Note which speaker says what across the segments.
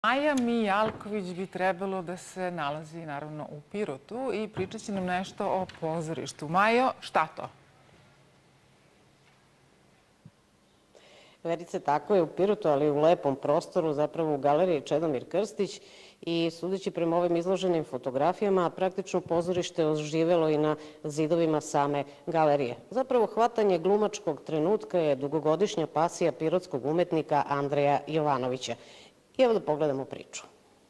Speaker 1: Maja Mijalković bi trebalo da se nalazi naravno u Pirotu i pričat će nam nešto o pozorištu. Majo, šta to?
Speaker 2: Verice, tako je u Pirotu, ali u lepom prostoru, zapravo u galeriji Čedomir Krstić, i sudeći prema ovim izloženim fotografijama, praktično pozorište oživelo i na zidovima same galerije. Zapravo, hvatanje glumačkog trenutka je dugogodišnja pasija pirotskog umetnika Andreja Jovanovića. I evo da pogledamo priču.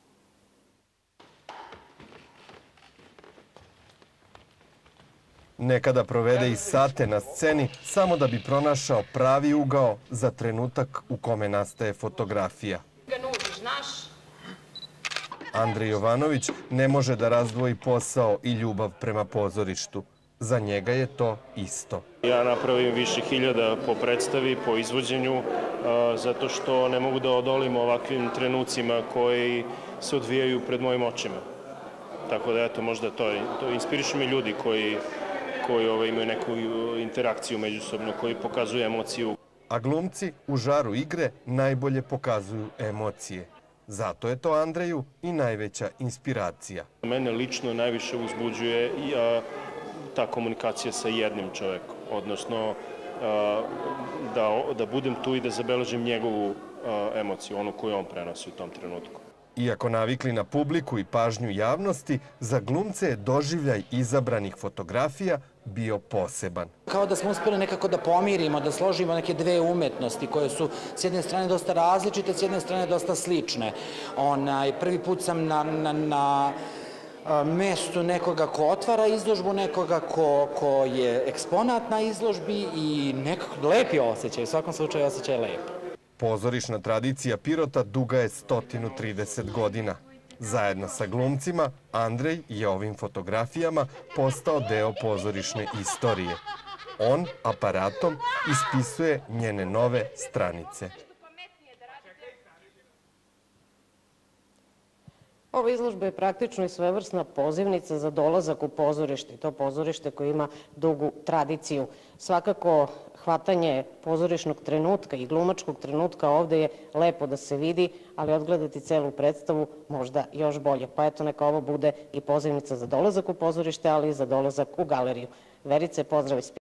Speaker 3: Nekada provede i sate na sceni samo da bi pronašao pravi ugao za trenutak u kome nastaje fotografija. Andrej Jovanović ne može da razdvoji posao i ljubav prema pozorištu. Za njega je to isto.
Speaker 4: Ja napravim više hiljada po predstavi, po izvođenju, zato što ne mogu da odolim ovakvim trenucima koji se odvijaju pred mojim očima. Tako da, eto, možda to inspirišu me ljudi koji imaju neku interakciju međusobno, koji pokazuju emociju.
Speaker 3: A glumci u žaru igre najbolje pokazuju emocije. Zato je to Andreju i najveća inspiracija.
Speaker 4: Mene lično najviše uzbuđuje i ta komunikacija sa jednim čovekom, odnosno da budem tu i da zabeležim njegovu emociju, onu koju on prenosi u tom trenutku.
Speaker 3: Iako navikli na publiku i pažnju javnosti, za glumce je doživljaj izabranih fotografija bio poseban.
Speaker 5: Kao da smo uspeli nekako da pomirimo, da složimo neke dve umetnosti koje su s jedne strane dosta različite, s jedne strane dosta slične. Prvi put sam na mestu nekoga ko otvara izložbu, nekoga ko je eksponat na izložbi i nekako lepi osjećaj, u svakom slučaju osjećaj je lep.
Speaker 3: Pozorišna tradicija Pirota duga je 130 godina. Zajedno sa glumcima, Andrej je ovim fotografijama postao deo pozorišne istorije. On aparatom ispisuje njene nove stranice.
Speaker 2: Ova izložba je praktično i svevrsna pozivnica za dolazak u pozorište. To pozorište koje ima dugu tradiciju. Svakako, hvatanje pozorišnog trenutka i glumačkog trenutka ovde je lepo da se vidi, ali odgledati celu predstavu možda još bolje. Pa eto, neka ovo bude i pozivnica za dolazak u pozorište, ali i za dolazak u galeriju. Verice, pozdrav iz Pirota.